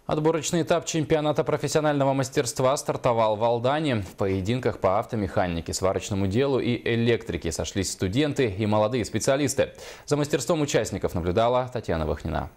Отборочный этап чемпионата профессионального мастерства стартовал в Алдане. В поединках по автомеханике, сварочному делу и электрике сошлись студенты и молодые специалисты. За мастерством участников наблюдала Татьяна Вахнина.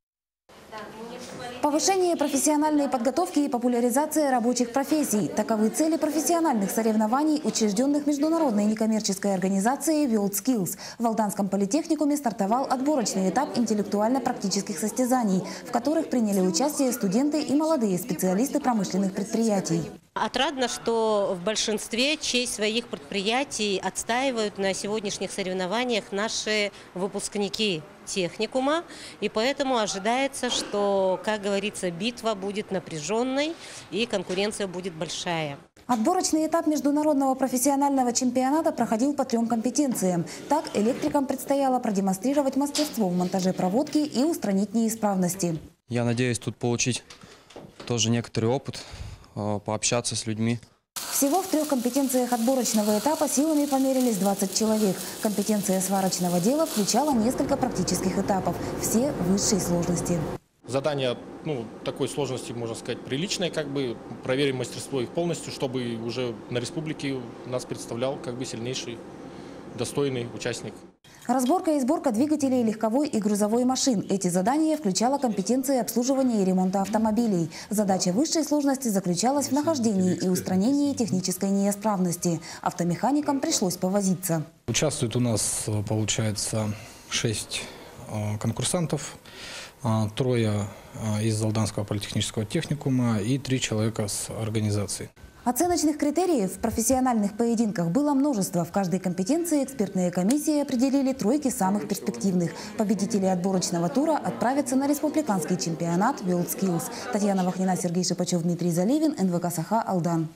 Повышение профессиональной подготовки и популяризация рабочих профессий – таковы цели профессиональных соревнований, учрежденных международной некоммерческой организацией WorldSkills. В Алданском политехникуме стартовал отборочный этап интеллектуально-практических состязаний, в которых приняли участие студенты и молодые специалисты промышленных предприятий. Отрадно, что в большинстве честь своих предприятий отстаивают на сегодняшних соревнованиях наши выпускники техникума. И поэтому ожидается, что, как говорится, битва будет напряженной и конкуренция будет большая. Отборочный этап международного профессионального чемпионата проходил по 3 компетенциям. Так, электрикам предстояло продемонстрировать мастерство в монтаже проводки и устранить неисправности. Я надеюсь тут получить тоже некоторый опыт, пообщаться с людьми. Всего в 3 компетенциях отборочного этапа силами померились 20 человек. Компетенция сварочного дела включала несколько практических этапов, все высшей сложности. Задание такой сложности, можно сказать, приличное, проверим мастерство их полностью, чтобы уже на республике нас представлял сильнейший, достойный участник. Разборка и сборка двигателей легковой и грузовой машин. Эти задания включала компетенции обслуживания и ремонта автомобилей. Задача высшей сложности заключалась в нахождении и устранении технической неисправности. Автомеханикам пришлось повозиться. Участвует у нас, получается, 6 конкурсантов, 3 из Алданского политехнического техникума и 3 человека с организации. Оценочных критериев в профессиональных поединках было множество. В каждой компетенции экспертные комиссии определили 3 самых перспективных. Победители отборочного тура отправятся на республиканский чемпионат WorldSkills. Татьяна Вахнина, Сергей Шипачев, Дмитрий Заливин, НВК «Саха», Алдан.